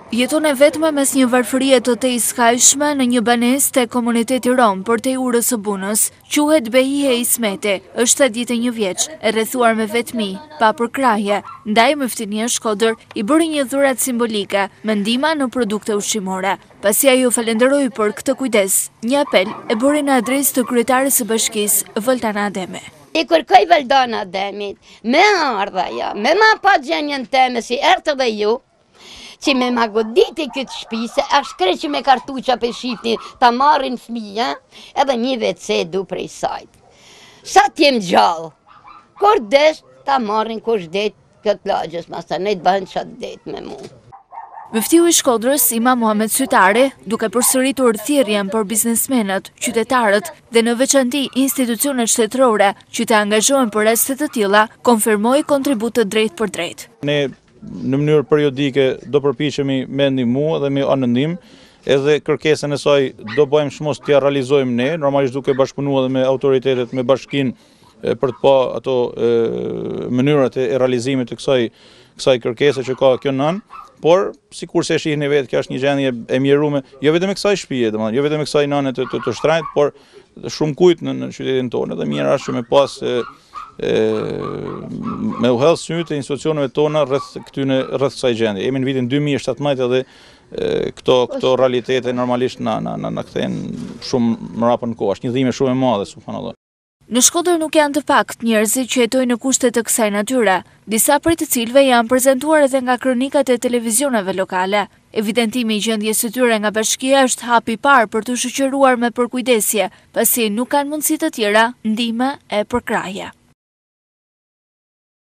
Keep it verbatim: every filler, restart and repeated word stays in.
Jeton e vetme mes një varfërie të te iskajshme në një banesë te komuniteti rom për te urës së Bunës. Quhet Behihe Ismeti, është tetëdhjetë e një vjeç, e rrethuar me vetmi, pa përkrahje. Ndaj Myftinia Shkodër i bëri një dhuratë simbolike me ndihma në produkte ushqimore. Pasi ai u falenderoi për këtë kujdes, një apel e bëri në adresë të kryetares së bashkisë, Vëltana Ademi. I kërkoj Vëltana Ademit, me ardha ja, me ma pa gjenjen teme si ertë dhe ju, që me ma goditi këtë shpi, se ashtë kre që me kartuqa për shqipni ta marrin fmija, edhe një vece du prej sajt. Sa t'jem gjallë, kur desh ta marrin kush det këtë lagjës, mas ta nejtë bëhen qatë det me mu. Mëftiu i Shkodrës, Imam Muhamet Sytari, duke përsëritur thirrjen për biznesmenët, qytetarët dhe në veçanti institucionet shtetërore që të angazhohen për raste të tilla, konfirmoi kontribut të drejtë për drejtë. Ne në mënyrë periodike do përpiqemi me ndihmu dhe me anëndim, edhe kërkesën e saj do bëjmë shmos t'ja realizojmë ne, normalisht duke bashkëpunuar edhe me autoritetet, me bashkinë për të pa ato e, mënyrat e realizimit të kësaj kësaj kërkese që ka kjo nën, por sikur se shihni vetë, kjo është një gjendje e mjeruar, jo vetëm e kësaj shtëpie, domethënë, jo vetëm e kësaj nëne të, të, të shtrajt, por shumë kujt në, në qytetin tonë, dhe mirë është me pas e, e, me u hedh sytë e institucioneve tona rreth këtyne rreth kësaj gjendje. Jemi në vitin dy mijë e shtatëmbëdhjetë edhe e, këto këto realitete normalisht na na na, na kthejnë shumë mrapa në kohë. Është një dhimbje shumë e madhe, subhanallahu. Në Shkodër nuk janë të pakt njerëzit që jetojnë në kushte të kësaj natyre, disa prej të cilëve janë prezantuar edhe nga kronikat e televizioneve lokale. Evidentimi i gjendjes së tyre nga bashkia është hapi i parë për të shoqëruar me përkujdesje, pasi nuk kanë mundësi të tjera ndihme e përkrahje.